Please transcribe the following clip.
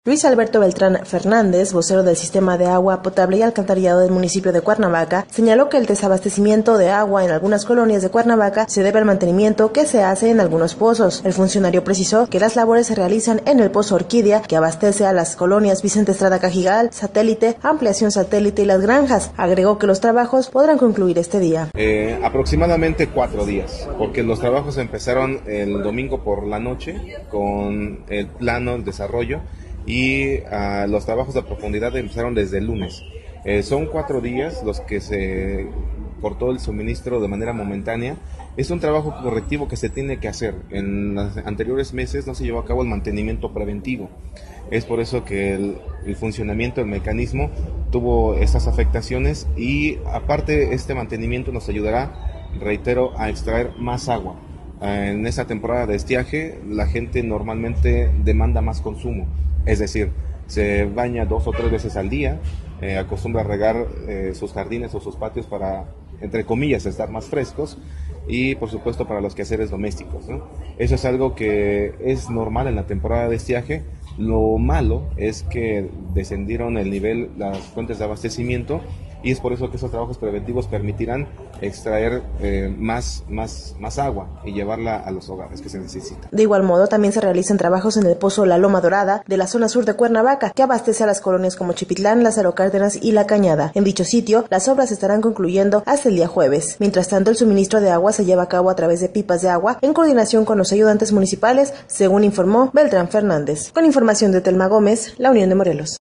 Luis Alberto Beltrán Fernández, vocero del Sistema de Agua Potable y Alcantarillado del municipio de Cuernavaca, señaló que el desabastecimiento de agua en algunas colonias de Cuernavaca se debe al mantenimiento que se hace en algunos pozos. El funcionario precisó que las labores se realizan en el pozo Orquídea, que abastece a las colonias Vicente Estrada Cajigal, Satélite, Ampliación Satélite y Las Granjas. Agregó que los trabajos podrán concluir este día. Aproximadamente 4 días, porque los trabajos empezaron el domingo por la noche con el plano, el desarrollo, y los trabajos de profundidad empezaron desde el lunes. Son 4 días los que se cortó el suministro de manera momentánea. Es un trabajo correctivo que se tiene que hacer. En los anteriores meses no se llevó a cabo el mantenimiento preventivo. Es por eso que el funcionamiento del mecanismo tuvo estas afectaciones, y aparte este mantenimiento nos ayudará, reitero, a extraer más agua. En esta temporada de estiaje la gente normalmente demanda más consumo, es decir, se baña 2 o 3 veces al día, acostumbra a regar sus jardines o sus patios para, entre comillas, estar más frescos, y por supuesto para los quehaceres domésticos, ¿no? Eso es algo que es normal en la temporada de estiaje. Lo malo es que descendieron el nivel las fuentes de abastecimiento, y es por eso que esos trabajos preventivos permitirán extraer más agua y llevarla a los hogares que se necesitan. De igual modo, también se realizan trabajos en el pozo La Loma Dorada de la zona sur de Cuernavaca, que abastece a las colonias como Chipitlán, Lázaro Cárdenas y La Cañada. En dicho sitio, las obras estarán concluyendo hasta el día jueves. Mientras tanto, el suministro de agua se lleva a cabo a través de pipas de agua en coordinación con los ayudantes municipales, según informó Beltrán Fernández. Con información de Telma Gómez, La Unión de Morelos.